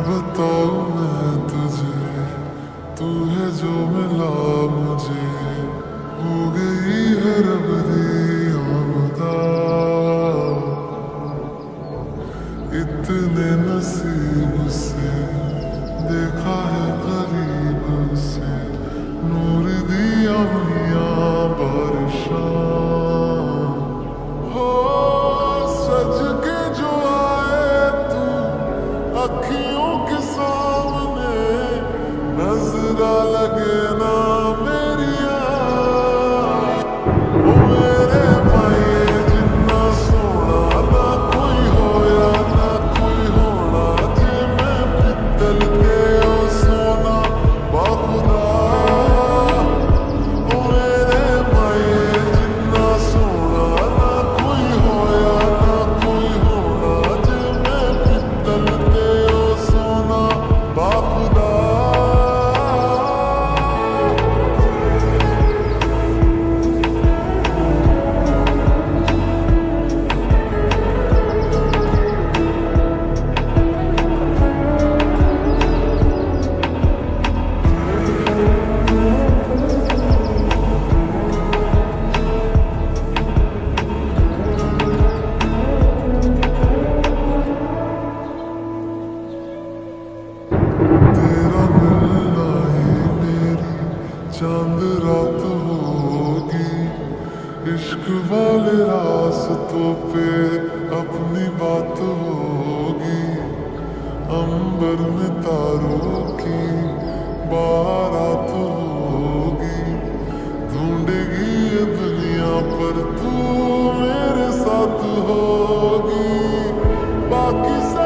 बताऊं मैं तुझे, तू है जो मिला मुझे, हो गई है रब दी आमदा। इतने नसीब से देखा है गरीब से, नूर दिया मियां बारिशां। हो सज के जो आए तू अखियों के सामने, नजरा लगे ना मेरी ओ मेरे भाई जिन्ना सोना ना कोई होया ना कोई होना, जे मैं पित्तल दे ओ सोना बाखुदा। ओ मेरे भाई जिन्ना सोना ना कोई होया ना कोई होना, जे मैं पित्तल दे ओ सोना बाखुदा। तेरा मिलना ही मेरी चांद रात होगी, इश्क वाले रास्तों पे अपनी बात होगी। अंबर में तारों की बारात होगी, ढूंढेगी ये दुनिया पर तू मेरे साथ होगी। बाकी